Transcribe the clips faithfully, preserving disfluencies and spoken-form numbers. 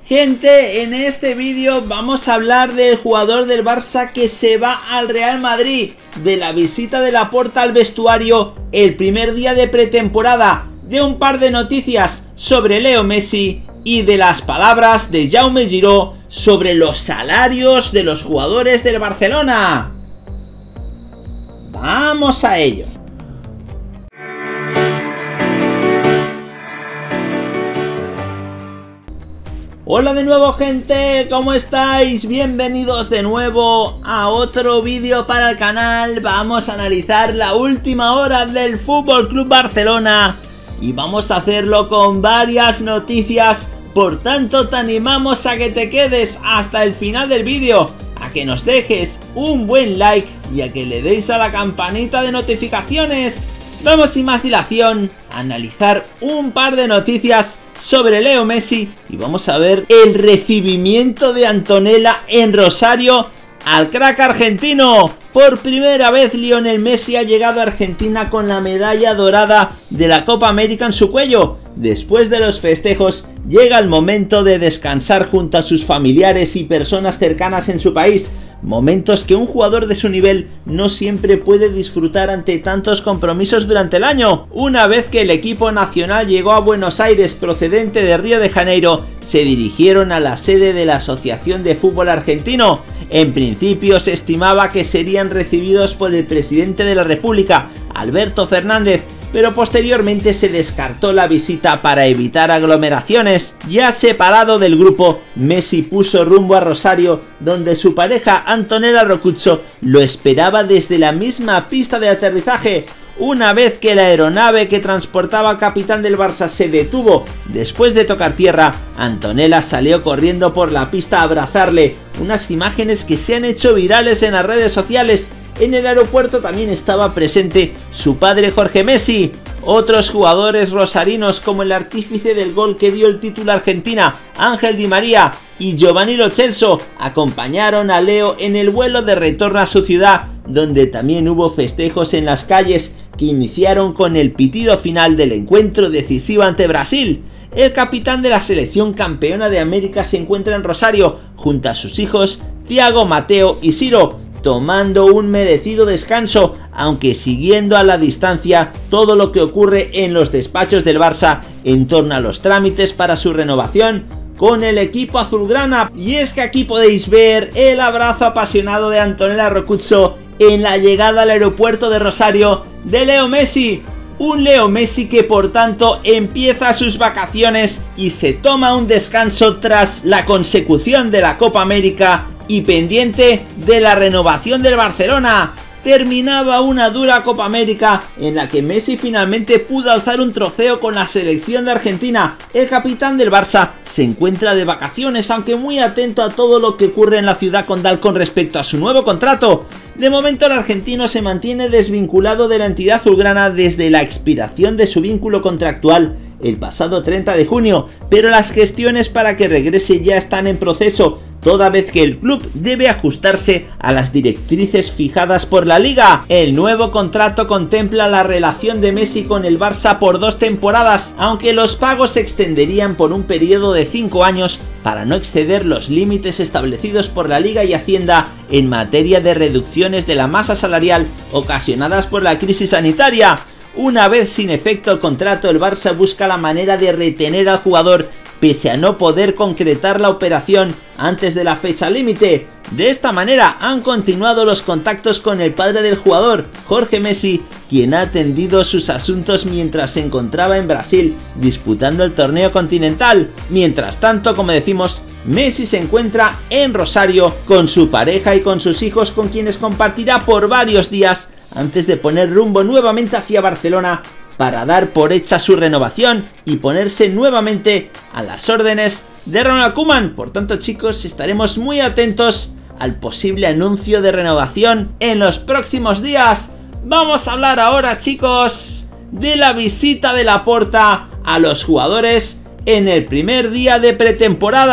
Gente, en este vídeo vamos a hablar del jugador del Barça que se va al Real Madrid, de la visita de Laporta al vestuario el primer día de pretemporada, de un par de noticias sobre Leo Messi y de las palabras de Jaume Giró sobre los salarios de los jugadores del Barcelona. ¡Vamos a ello! Hola de nuevo, gente, ¿cómo estáis? Bienvenidos de nuevo a otro vídeo para el canal. Vamos a analizar la última hora del F C Barcelona y vamos a hacerlo con varias noticias. Por tanto, te animamos a que te quedes hasta el final del vídeo, a que nos dejes un buen like y a que le deis a la campanita de notificaciones. Vamos sin más dilación a analizar un par de noticias sobre Leo Messi y vamos a ver el recibimiento de Antonella en Rosario al crack argentino. Por primera vez Lionel Messi ha llegado a Argentina con la medalla dorada de la Copa América en su cuello. Después de los festejos llega el momento de descansar junto a sus familiares y personas cercanas en su país. Momentos que un jugador de su nivel no siempre puede disfrutar ante tantos compromisos durante el año. Una vez que el equipo nacional llegó a Buenos Aires procedente de Río de Janeiro, se dirigieron a la sede de la Asociación de Fútbol Argentino. En principio se estimaba que serían recibidos por el presidente de la República, Alberto Fernández, pero posteriormente se descartó la visita para evitar aglomeraciones. Ya separado del grupo, Messi puso rumbo a Rosario, donde su pareja Antonella Roccuzzo lo esperaba desde la misma pista de aterrizaje. Una vez que la aeronave que transportaba al capitán del Barça se detuvo después de tocar tierra, Antonella salió corriendo por la pista a abrazarle, unas imágenes que se han hecho virales en las redes sociales. En el aeropuerto también estaba presente su padre Jorge Messi. Otros jugadores rosarinos, como el artífice del gol que dio el título a Argentina, Ángel Di María, y Giovanni Lo Celso, acompañaron a Leo en el vuelo de retorno a su ciudad, donde también hubo festejos en las calles que iniciaron con el pitido final del encuentro decisivo ante Brasil. El capitán de la selección campeona de América se encuentra en Rosario junto a sus hijos Thiago, Mateo y Ciro, tomando un merecido descanso, aunque siguiendo a la distancia todo lo que ocurre en los despachos del Barça en torno a los trámites para su renovación con el equipo azulgrana. Y es que aquí podéis ver el abrazo apasionado de Antonella Roccuzzo en la llegada al aeropuerto de Rosario de Leo Messi. Un Leo Messi que por tanto empieza sus vacaciones y se toma un descanso tras la consecución de la Copa América y pendiente de la renovación del Barcelona. Terminaba una dura Copa América en la que Messi finalmente pudo alzar un trofeo con la selección de Argentina. El capitán del Barça se encuentra de vacaciones, aunque muy atento a todo lo que ocurre en la ciudad condal con respecto a su nuevo contrato. De momento el argentino se mantiene desvinculado de la entidad azulgrana desde la expiración de su vínculo contractual el pasado treinta de junio, pero las gestiones para que regrese ya están en proceso, toda vez que el club debe ajustarse a las directrices fijadas por la liga. El nuevo contrato contempla la relación de Messi con el Barça por dos temporadas, aunque los pagos se extenderían por un periodo de cinco años para no exceder los límites establecidos por la Liga y Hacienda en materia de reducciones de la masa salarial ocasionadas por la crisis sanitaria. Una vez sin efecto el contrato, el Barça busca la manera de retener al jugador pese a no poder concretar la operación antes de la fecha límite. De esta manera han continuado los contactos con el padre del jugador, Jorge Messi, quien ha atendido sus asuntos mientras se encontraba en Brasil disputando el torneo continental. Mientras tanto, como decimos, Messi se encuentra en Rosario con su pareja y con sus hijos, con quienes compartirá por varios días antes de poner rumbo nuevamente hacia Barcelona para dar por hecha su renovación y ponerse nuevamente a las órdenes de Ronald Koeman. Por tanto, chicos, estaremos muy atentos al posible anuncio de renovación en los próximos días. Vamos a hablar ahora, chicos, de la visita de Laporta a los jugadores en el primer día de pretemporada.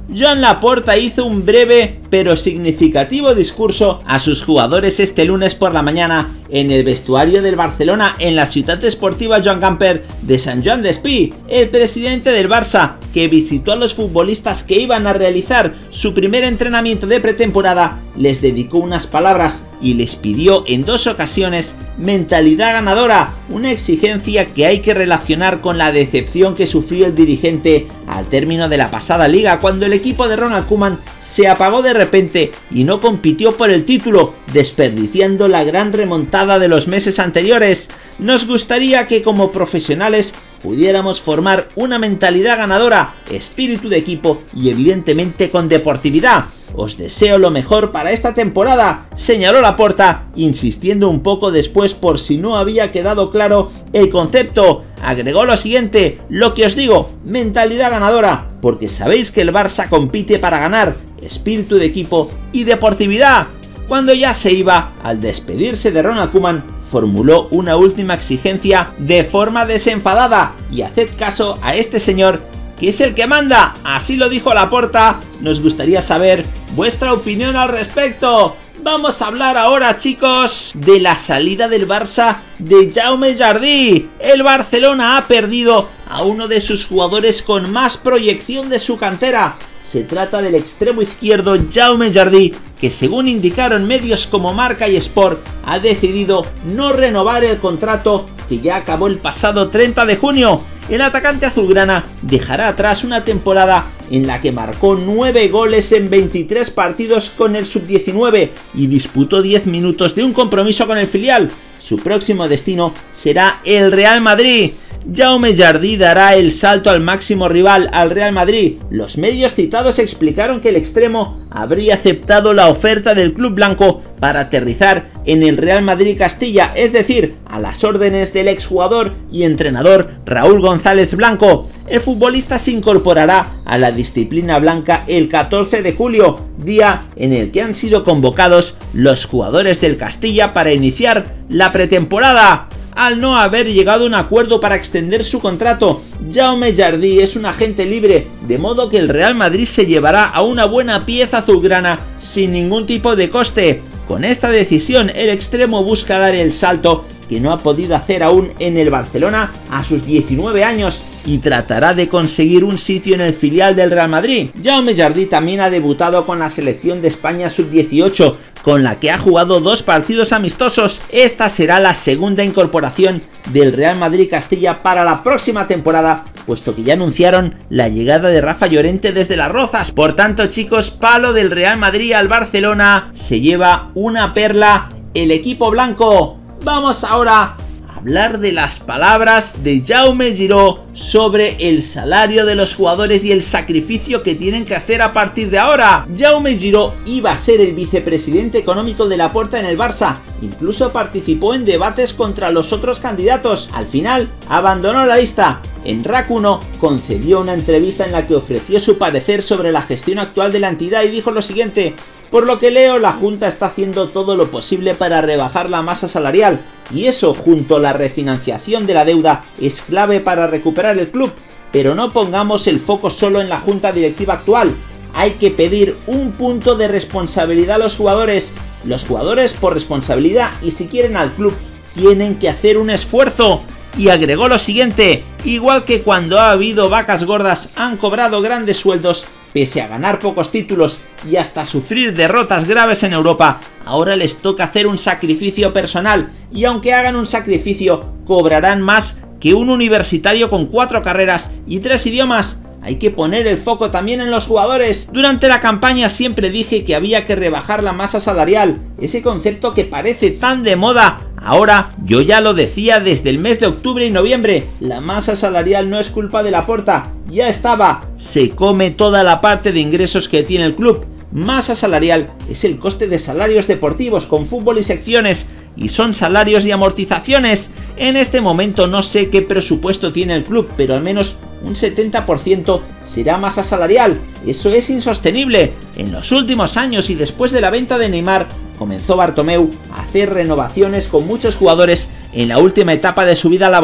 Joan Laporta hizo un breve pero significativo discurso a sus jugadores este lunes por la mañana en el vestuario del Barcelona en la ciutat esportiva Joan Gamper de Sant Joan Despí. El presidente del Barça, que visitó a los futbolistas que iban a realizar su primer entrenamiento de pretemporada, les dedicó unas palabras y les pidió en dos ocasiones mentalidad ganadora, una exigencia que hay que relacionar con la decepción que sufrió el dirigente al término de la pasada liga, cuando el equipo de Ronald Koeman se apagó de repente y no compitió por el título, desperdiciando la gran remontada de los meses anteriores. Nos gustaría que como profesionales pudiéramos formar una mentalidad ganadora, espíritu de equipo y evidentemente con deportividad. Os deseo lo mejor para esta temporada, señaló Laporta, insistiendo un poco después por si no había quedado claro el concepto. Agregó lo siguiente: lo que os digo, mentalidad ganadora, porque sabéis que el Barça compite para ganar, espíritu de equipo y deportividad. Cuando ya se iba, al despedirse de Ronald Koeman, formuló una última exigencia de forma desenfadada: y haced caso a este señor, que es el que manda. Así lo dijo Laporta. Nos gustaría saber vuestra opinión al respecto. Vamos a hablar ahora, chicos, de la salida del Barça de Jaume Jardí. El Barcelona ha perdido a uno de sus jugadores con más proyección de su cantera. Se trata del extremo izquierdo Jaume Jardí, que según indicaron medios como Marca y Sport, ha decidido no renovar el contrato que ya acabó el pasado treinta de junio. El atacante azulgrana dejará atrás una temporada en la que marcó nueve goles en veintitrés partidos con el sub diecinueve y disputó diez minutos de un compromiso con el filial. Su próximo destino será el Real Madrid. Jaume Jardí dará el salto al máximo rival, al Real Madrid. Los medios citados explicaron que el extremo habría aceptado la oferta del club blanco para aterrizar en el Real Madrid Castilla, es decir, a las órdenes del exjugador y entrenador Raúl González Blanco. El futbolista se incorporará a la disciplina blanca el catorce de julio, día en el que han sido convocados los jugadores del Castilla para iniciar la pretemporada. Al no haber llegado a un acuerdo para extender su contrato, Jaume Jardí es un agente libre, de modo que el Real Madrid se llevará a una buena pieza azulgrana sin ningún tipo de coste. Con esta decisión, el extremo busca dar el salto que no ha podido hacer aún en el Barcelona a sus diecinueve años y tratará de conseguir un sitio en el filial del Real Madrid. Jaume Jardí también ha debutado con la selección de España sub dieciocho, con la que ha jugado dos partidos amistosos. Esta será la segunda incorporación del Real Madrid Castilla para la próxima temporada, puesto que ya anunciaron la llegada de Rafa Llorente desde Las Rozas. Por tanto, chicos, palo del Real Madrid al Barcelona, se lleva una perla el equipo blanco. Vamos ahora a hablar de las palabras de Jaume Giró sobre el salario de los jugadores y el sacrificio que tienen que hacer a partir de ahora. Jaume Giró iba a ser el vicepresidente económico de Laporta en el Barça, incluso participó en debates contra los otros candidatos. Al final abandonó la lista. En R A C uno concedió una entrevista en la que ofreció su parecer sobre la gestión actual de la entidad y dijo lo siguiente: por lo que leo, la Junta está haciendo todo lo posible para rebajar la masa salarial, y eso, junto a la refinanciación de la deuda, es clave para recuperar el club. Pero no pongamos el foco solo en la Junta Directiva actual. Hay que pedir un punto de responsabilidad a los jugadores. Los jugadores, por responsabilidad y si quieren al club, tienen que hacer un esfuerzo. Y agregó lo siguiente: igual que cuando ha habido vacas gordas han cobrado grandes sueldos, pese a ganar pocos títulos y hasta sufrir derrotas graves en Europa, ahora les toca hacer un sacrificio personal, y aunque hagan un sacrificio, cobrarán más que un universitario con cuatro carreras y tres idiomas. Hay que poner el foco también en los jugadores. Durante la campaña siempre dije que había que rebajar la masa salarial, ese concepto que parece tan de moda. Ahora, yo ya lo decía desde el mes de octubre y noviembre, la masa salarial no es culpa de Laporta, ya estaba, se come toda la parte de ingresos que tiene el club. Masa salarial es el coste de salarios deportivos con fútbol y secciones, y son salarios y amortizaciones. En este momento no sé qué presupuesto tiene el club, pero al menos un setenta por ciento será masa salarial. Eso es insostenible. En los últimos años y después de la venta de Neymar, comenzó Bartomeu a hacer renovaciones con muchos jugadores en la última etapa de su vida laboral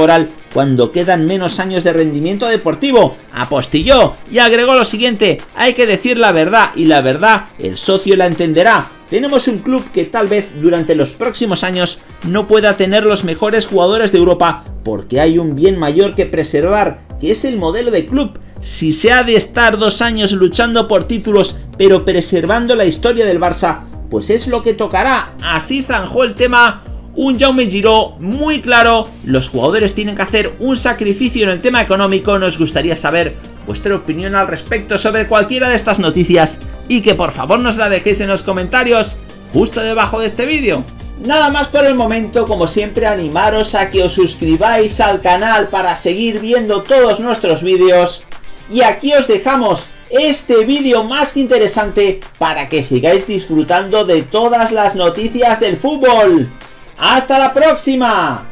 cuando quedan menos años de rendimiento deportivo, apostilló y agregó lo siguiente: hay que decir la verdad, y la verdad el socio la entenderá. Tenemos un club que tal vez durante los próximos años no pueda tener los mejores jugadores de Europa, porque hay un bien mayor que preservar, que es el modelo de club. Si se ha de estar dos años luchando por títulos pero preservando la historia del Barça, pues es lo que tocará. Así zanjó el tema un Jaume Giró muy claro. Los jugadores tienen que hacer un sacrificio en el tema económico. Nos gustaría saber vuestra opinión al respecto sobre cualquiera de estas noticias y que por favor nos la dejéis en los comentarios justo debajo de este vídeo. Nada más por el momento. Como siempre, animaros a que os suscribáis al canal para seguir viendo todos nuestros vídeos. Y aquí os dejamos este vídeo más que interesante para que sigáis disfrutando de todas las noticias del fútbol. ¡Hasta la próxima!